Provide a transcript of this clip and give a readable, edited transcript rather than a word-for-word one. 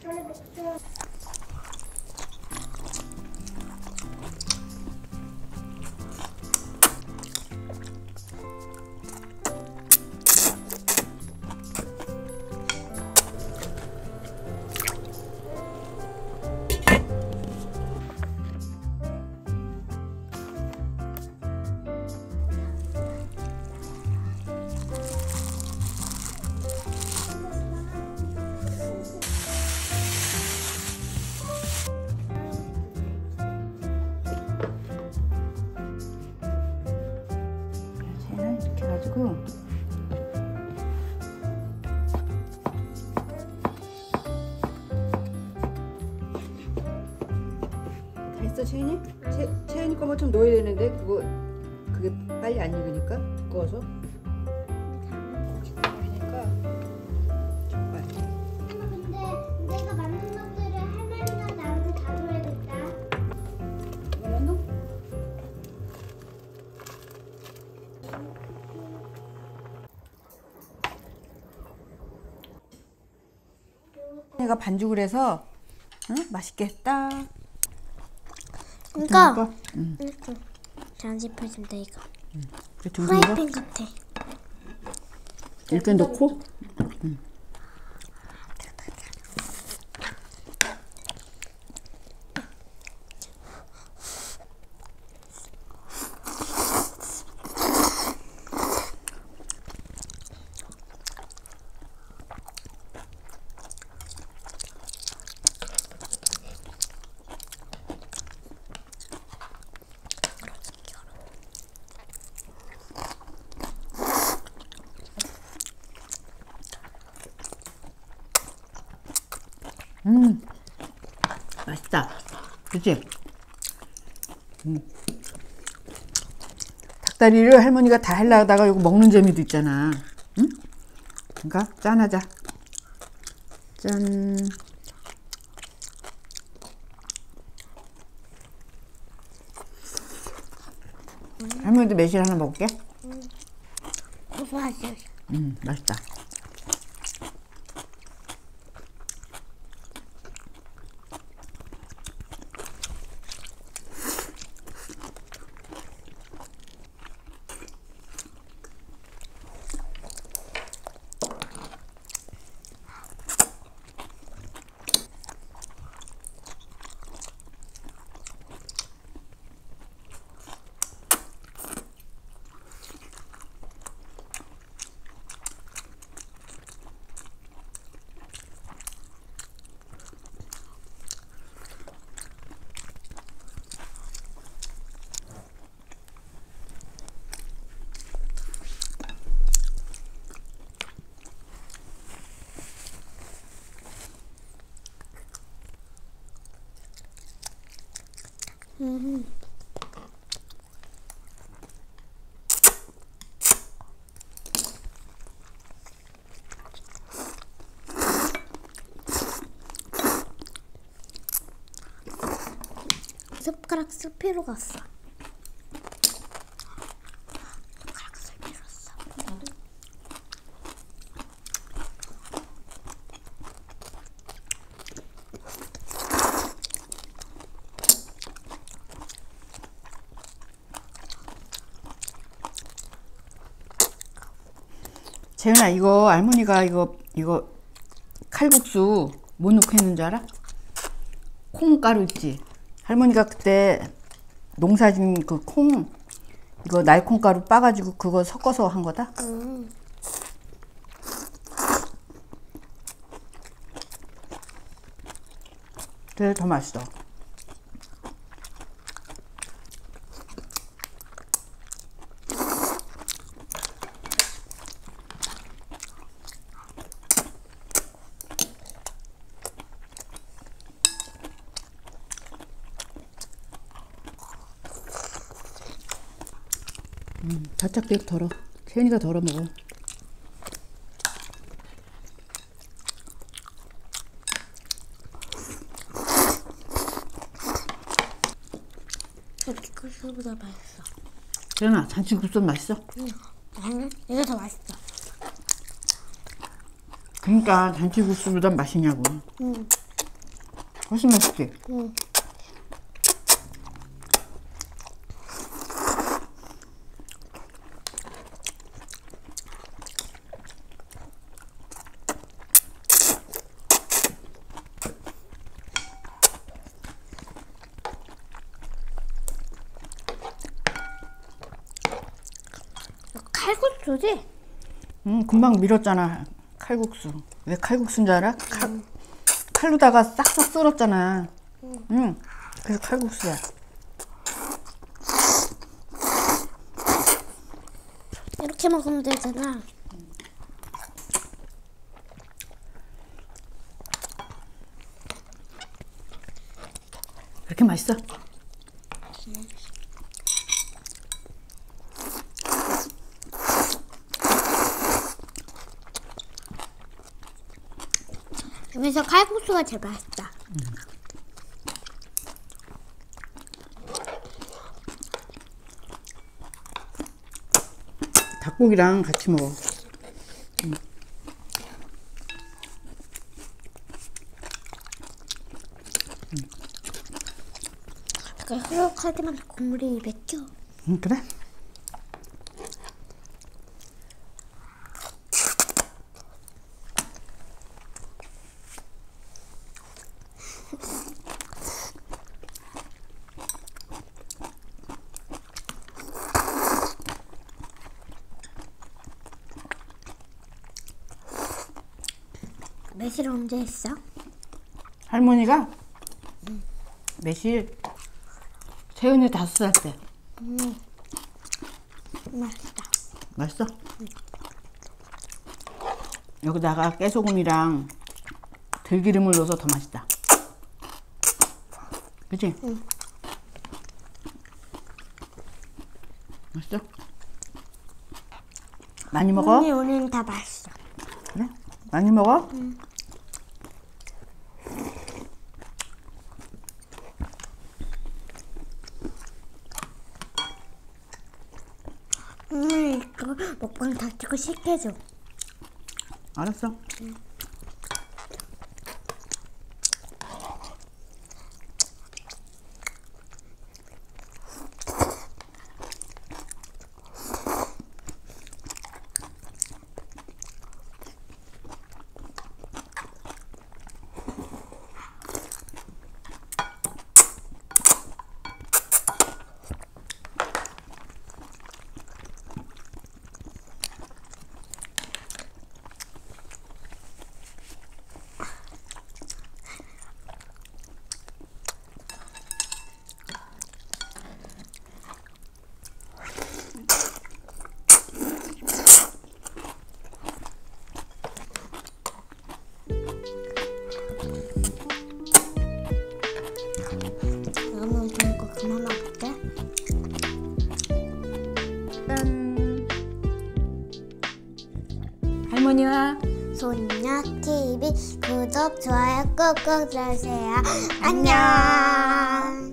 해가지고 다 했어. 채연이? 채연이 거만 좀 넣어야 되는데 그게 빨리 안 익으니까 두꺼워서. 그러니까 정말. 엄마 근데 내가 만든 것들을 할머니가 나한테 다 줘야겠다. 이거만 넣어? 내가 반죽을 해서 맛있게 했다. 이거 이렇게 장식해준다 이거. 프라이팬 같아. 이렇게 넣고 맛있다. 그치? 닭다리를 할머니가 다 하려다가 이거 먹는 재미도 있잖아. 응? 그러니까 짠하자. 짠. 할머니도 매실 하나 먹을게. 맛있어. 맛있다. 숟가락 쓸 필요가 없어. 숟가락 쓸 필요 없어. 재윤아, 이거 할머니가 이거 칼국수 뭐 넣고 했는 줄 알아? 콩가루 있지? 할머니가 그때 농사진 그 콩, 이거 날콩가루 빠가지고 그거 섞어서 한 거다? 그래서 더 맛있어. 바짝 배 덜어. 채연이가 덜어 먹어. 잔치국수보다 맛있어. 채연아, 잔치국수 맛있어? 아니, 이게 더 맛있어. 그러니까 잔치국수보다 맛있냐고. 훨씬 맛있지? 응. 칼국수지? 금방 밀었잖아. 칼국수. 왜 칼국수인 줄 알아? 칼로다가 싹싹 썰었잖아. 그래서 칼국수야. 이렇게 먹으면 되잖아. 그렇게 맛있어? 그래서 칼국수가 제일 맛있다. 닭고기랑 같이 먹어. 약간 흐릿하지만 국물이 입에 껴. 그래? 매실 언제 했어? 할머니가 매실 세은이 5살 때. 맛있다. 맛있어? 여기다가 깨소금이랑 들기름을 넣어서 더 맛있다. 그치? 맛있어? 많이 먹어? 언니 오늘 다 맛있어. 그래? 많이 먹어? 이거 먹방 다 찍고 식혀줘. 알았어. 그러면 좀 이거 그만 먹을게. 짠. 할머니와 소녀 TV 구독 좋아요 꾹꾹 눌러주세요. 안녕.